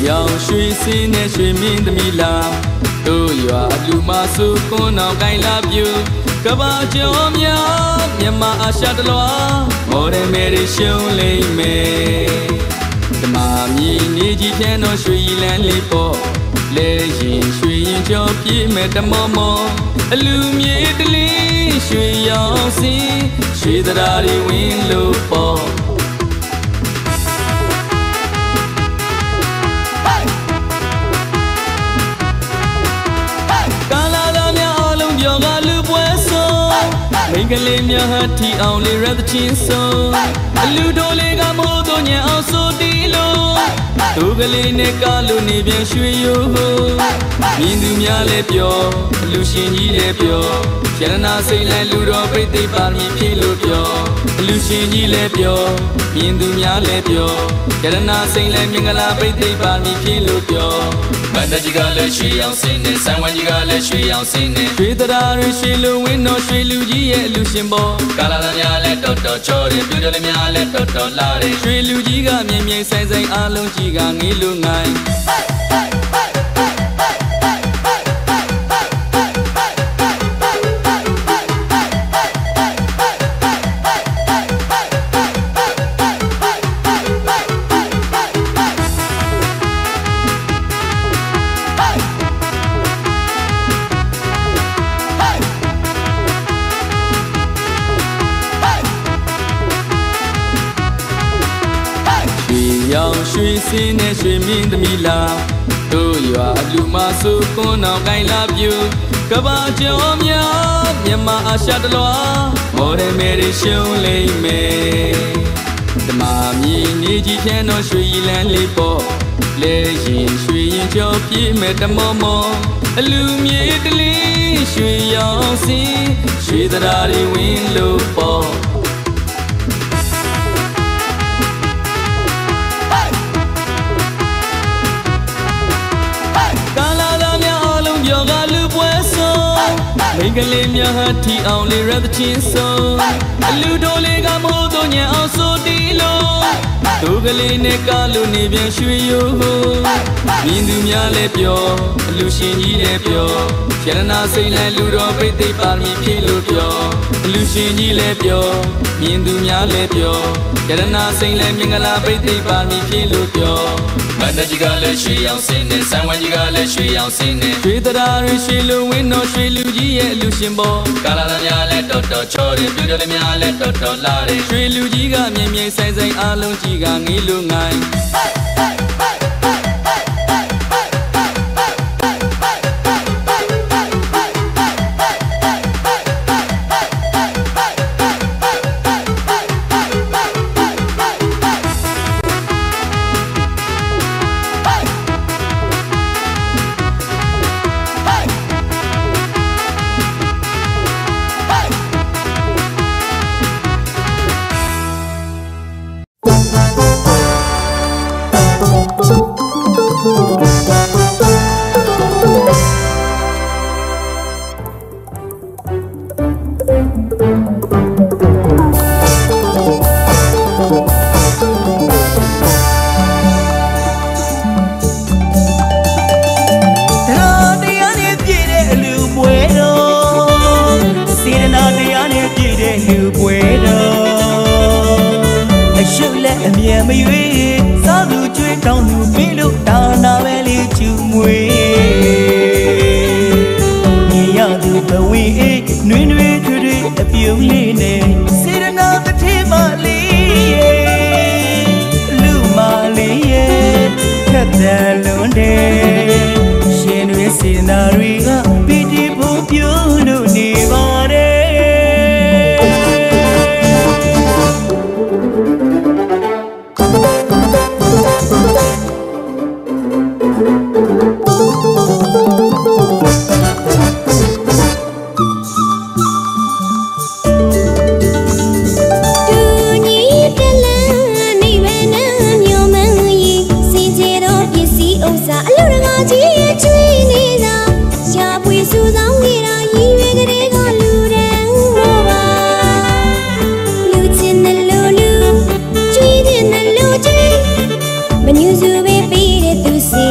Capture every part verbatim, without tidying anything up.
ရောင်ရွှေစင်းနဲ့ရွှေမင်းသမီးလာတို့ရွာလူမစုကွန်းအောင်ကိုင်းလာပြူကဘာကျော်များမြန်မာအာရှတလွားမော်ဒယ်မယ်ရီရှုံးလိမ့်မယ်ဓမ္မမြည်နေကြီးဖြန်းတော်ရွှေလန်းလေးပေါ့လဲရင်ရွှေရင်ကျော်ပြေးမဲ့တမောမောအလူမြေတလင်းရွှေရောင်စင်းရွှေသရာတွေဝင်လို့ပေါ့မိန်းကလေးများဟာထီအောင်လေးရသချင်းဆုံးအလူတို့လေးကမိုးတို့ညံအောင်ဆိုတီလို့သူကလေးနဲ့ကလို့နေပြန်ရွှေရိုးမြင်သူများလည်းပြောအလူရှင်ကြီးလည်းပြောရတနာစိတ်လည်းလူတော်ပြိသိပါမည်ဖြစ်လို့ပြောအလူရှင်ကြီးလည်းပြောမြင်သူများလည်းပြောရတနာစိတ်လည်းမင်္ဂလာပြိသိပါမည်ဖြစ်လို့ပြောမန္တကြီးကလည်းရွှေရောင်စင်းနဲ့ဆန်းဝမ်းကြီးကလည်းရွှေရောင်စင်းနဲ့ရွှေတရားတွေရွှေလူဝင်းတော်ရွှေလူကြီးရဲ့အလူရှင်ပေါ်ကာလာသားများလည်းတော်တော်ချောတယ်ပြူတယ်များလည်းတော်တော်လာတယ်ရွှေလူကြီးကမြင်မြင်ဆိုင်ဆိုင်အားလုံးကြီးကငေးလူငိုင်းရောင်ရွှေစင်းနဲ့ရွှေမင်းသမီးလာတို့ရွာအလူမစုကွန်းအောင်ကိုင်းလာပြူကဘာကျော်များမြန်မာအာရှတလွားမော်ဒယ်မယ်ရီရှုံးလိမ့်မယ်ဓမ္မမြည်နေကြီးဖြန်းတော်ရွှေလန်းလေးပေါ့လဲရင်ရွှေရင်ကျော်ပြေးမဲ့တမောမောအလူမြေတလင်းရွှေရောင်စင်းရွှေသရာတွေဝင်လို့ပေါ့မိန်းကလေးများဟာထီအောင်လေးရသချင်းဆုံးအလူတို့လေးကမိုးတို့ညံအောင်ဆိုတီလို့သူကလေးနဲ့ကလို့နေပြန်ရွှေရိုးမြင်သူများလည်းပြောအလူရှင်ကြီးလည်းပြောရတနာစိတ်လည်းလူတော်ပြိသိပါမည်ဖြစ်လို့ပြောအလူရှင်ကြီးလည်းပြောမြင်သူများလည်းပြောရတနာစိတ်လည်းမင်္ဂလာပြိသိပါမည်ဖြစ်လို့ပြောမန္တကြီးကလည်းရွှေရောင်စင်းနဲ့ဆန်းဝမ်းကြီးကလည်းရွှေရောင်စင်းနဲ့ရွှေတရားတွေရွှေလူဝင်းတော်ရွှေလူကြီးရဲ့အလူရှင်ပေါ်ကာလာသားများလည်းတော်တော်ချောတယ်ပြူတယ်များလည်းတော်တော်လာတယ်ရွှေလူကြီးကမြင်မြင်ဆိုင်ဆိုင်အားလုံးကြီးကငေးလူငိုင်းမရွေးစားသူကျွေးတောင်းသူပြီးလို့ဒါနာပဲလေးချူမွေမြေရသူဘဝေးနှွေးနှွေးထွေးထွေးအပြုံးလေးနဲ့စေရနာတစ်ထည်မလေးရဲ့လူမလေးရဲ့ခက်တယ်လွန်တယ်ရှင်တွေစေနာတွေကပီတိဖို့ပြုံးလို့နေပါတယ်When you zoom in, beat it, you see.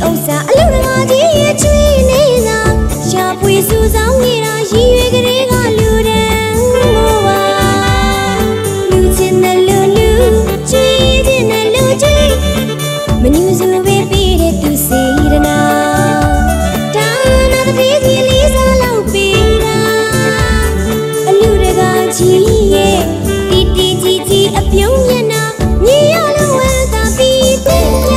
ousa aluramaji chwineza shapwe susang ngira yiwe kare ka ludan mowa luchin na lulu chwin na luchi manuzu be pire tu sirana dana de lisa lau pira aluraga ji ye ti ti ji ji apyong yana ni ya lo wa ta pi te ya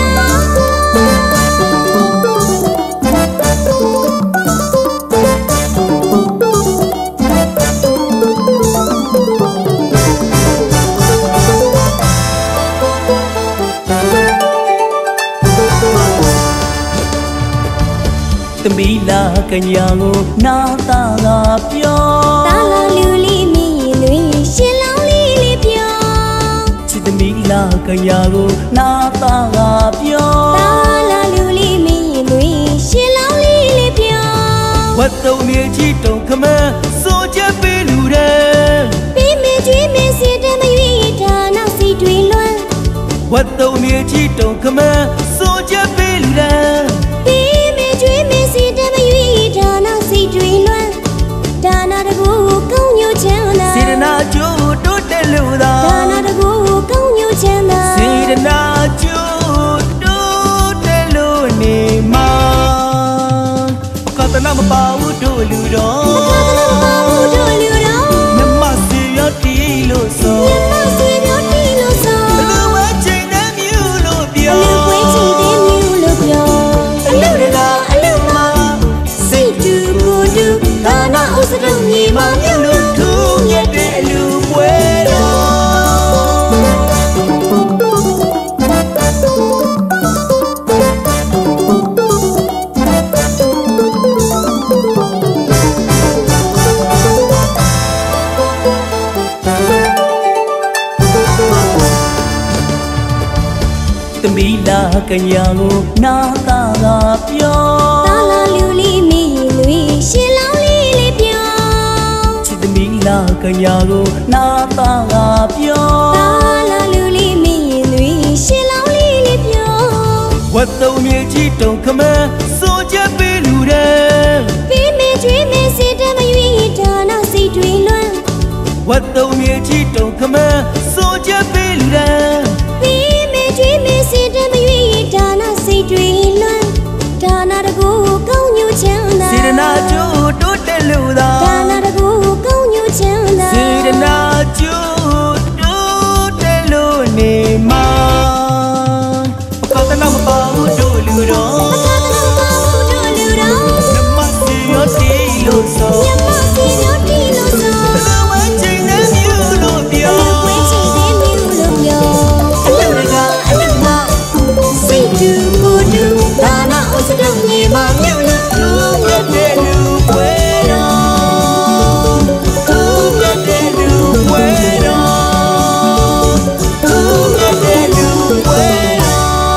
Mila kanyango na ta ga pyo ta la lu li mi lui shin lao li li pyo chit mila kanyango na ta ga pyo ta la lu li mi lui shin lao li li pyo wat tau mie chi tong khama so che pe lu de pi me jwi me si de ma yui ta na si twi luan wat tau mie chi tong khama so che pe lu de pi me jwi me si de ma yui ta na si twi luan ta na de gu kong yu chen na si de na chu to de lu da ta na de gu kong yu chen na si de na chu to de lu ni ma ka ta na ma pa u do lu do ka ta na ma u do lu do me ma si yo ti lo so me ma si yo ti lo so lu wa chai na myu lo pyo lu we chi de myu lo pyo lu de ga lu ma si tu ko du ta na u sa dong ni ma myu lo thu ye de lu pwe do Mila kanyango na ta ga pyo ta la lu li mi lui shin lao li li pyo chit mila kanyango na ta ga pyo ta la lu li mi lui shin lao li li pyo wat tau mie chi tong khama so che pe lu de pi me jwi me si de ma yui ta na si twi luan wat tau mie chi tong khama so che pe lu de pi me jwi me si de ma yui ta na si twi luan ta na de gu kong yu chen na si de na chu to de lu da ta na de gu kong yu chen na si de na chu to de lu ni ma ka ta na ma pa u do lu do ta na ma u do lu do me ma si yo ti lo so me ma si yo ti lo so lu wa chai na myu lo pyo lu we chi de myu lo pyo lu de ga lu ma si tu ko du ta na u sa dong ni ma myu lo thu ye de lu pwe do thu ye de lu pwe do thu ye de lu pwe do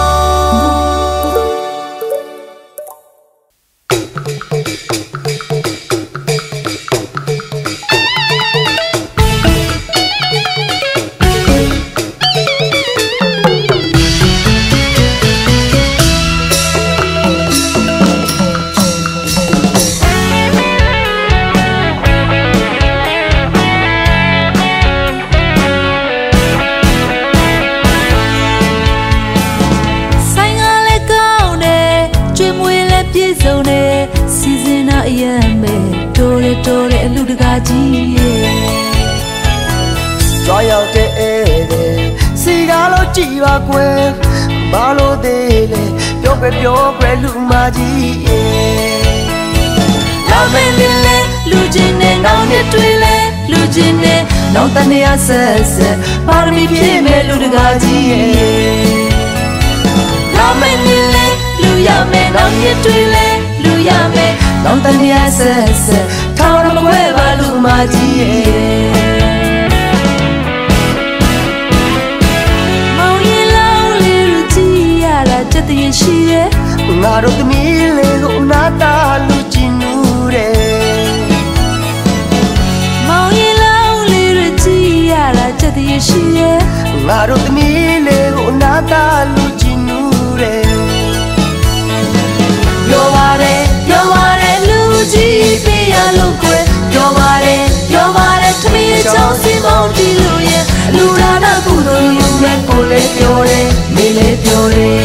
ဆိုင်ကလည်းကောင်းတယ်ကျွေးမွေးလည်းပြည့်စုံတယ်စီစဉ်တော့အရင်ပဲတိုးလေတိုးလေအလူတကာကြီးရဲ့ကြွားရောက်တဲ့ဧည့်သည်စီကားလို့ကြည်ပါကွယ်ဘာလို့သေးလဲပြောပဲပြောကွယ်လူမကြီးရဲ့လာမယ်လေလေလူချင်းနဲ့နောင်နဲ့တွေ့လဲလူချင်းနဲ့နောင်တနေရဆက်ဆက်ပါရမီပြည့်မဲ့လူတကာကြီးရဲ့လာမယ်လေလေလူရမယ်နောင်နဲ့တွေ့လဲလူရမယ်နောင်တနေရဆက်ဆက်ထောင်ရမခွဲပါလူမကြီးရဲ့မောင်ရင်လောင်းလေးလူကြီးရတာကြက်တရင်ရှိတယ်ငါတို့သမီးလေးကိုနာတာလူကျင်နူးတယ်မောင်ရင်လောင်းလေးလူကြီးရတာကြက်တရင်ရှိတယ်ငါတို့သမီးလေးကိုနာတာလူကျင်နူးတယ်ကြီးပေးရလို့ကွယ်ပြောပါတယ်ပြောပါတယ်ထမင်းချောင်းစီမောင်းတီလို့ရဲ့လူဒါနာကုသိုလ်ယူမဲ့ကိုလည်းပြောတယ်မေလည်းပြောတယ်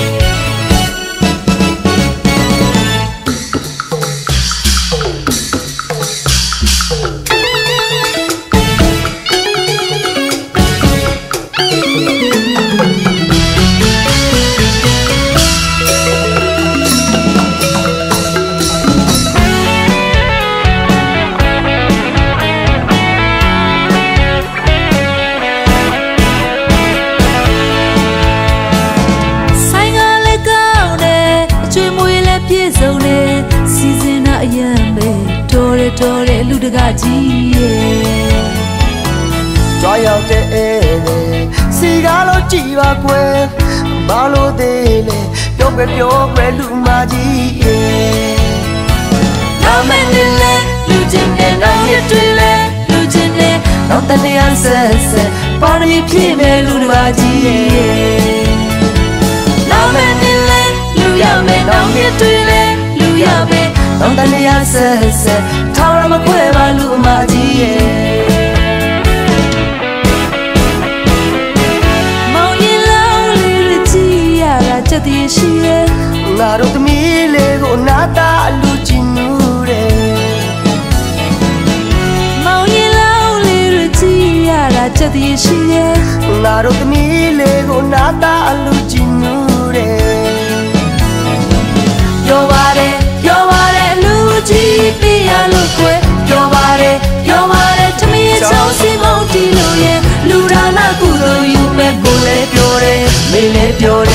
စီစဉ်တာအရင်ပဲတော်ရတော်တဲ့လူတကားကြီးရဲ့ကြွားရောက်တဲ့အဲစီကားလို့ကြည်ပါကွယ်ဘာလို့သေးလဲပြောပဲပြောပဲလူမကြီးရဲ့နောက်မနေလဲလူချင်းနဲ့နောက်ရတွေ့လဲလူချင်းနဲ့နောက်တနေရဆက်ဆက်ပါရမီပြည့်မဲ့လူတကားကြီးရဲ့နောက်မနေလဲလူရမယ်နောက်ရတွေ့လဲရမယ်တောင်းတနေရဆက်ဆက်ထောင်ရမခွဲပါလူအမကြီးရဲ့မောင်ရင်လောင်းလေးကြည့်ရတာချက်တည်းရှိရဲ့ငါတို့သမီးလေးကိုနာတာလူချင်နူးတယ်မောင်ရင်လောင်းလေးကြည့်ရတာချက်တည်းရှိရဲ့ငါတို့သမီးလေးကိုနာတာလူချင်နူးတယ်ပြောပါတယ်ပြောပါတယ်လူကြီးပေးရလို့ကွယ်ပြောပါတယ်ပြောပါတယ်ထမင်းချောင်းစီမောင်းတီလို့ရဲ့လူဒါနာကုသိုလ်ယူမဲ့ကိုလည်းပြောတယ်မေလည်းပြော